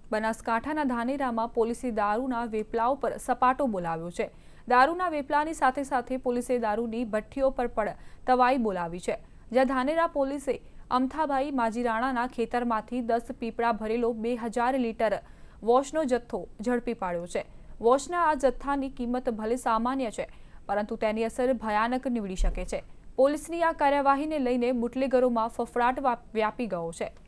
બનાસકાંઠાના ધાનેરામાં પોલીસે દારૂના વેપલાઓ પર સપાટો બોલાવ્યો છે। દારૂના વેપલાની સાથે સાથે પોલીસે દારૂની ભઠ્ઠીઓ પર પણ તવાઈ બોલાવી છે। જ્યાં ધાનેરા પોલીસે અમથાભાઈ માજીરાણાના ખેતરમાંથી 10 પીપળા ભરેલો 2000 લીટર વોશનો જથ્થો ઝડપી પાડ્યો છે। વોશના આ જથ્થાની કિંમત ભલે સામાન્ય છે, પરંતુ તેની અસર ભયાનક નીવડી શકે છે। પોલીસની આ કાર્યવાહીને લઈને બુટલેગરોમાં ફફડાટ વ્યાપી ગયો છે।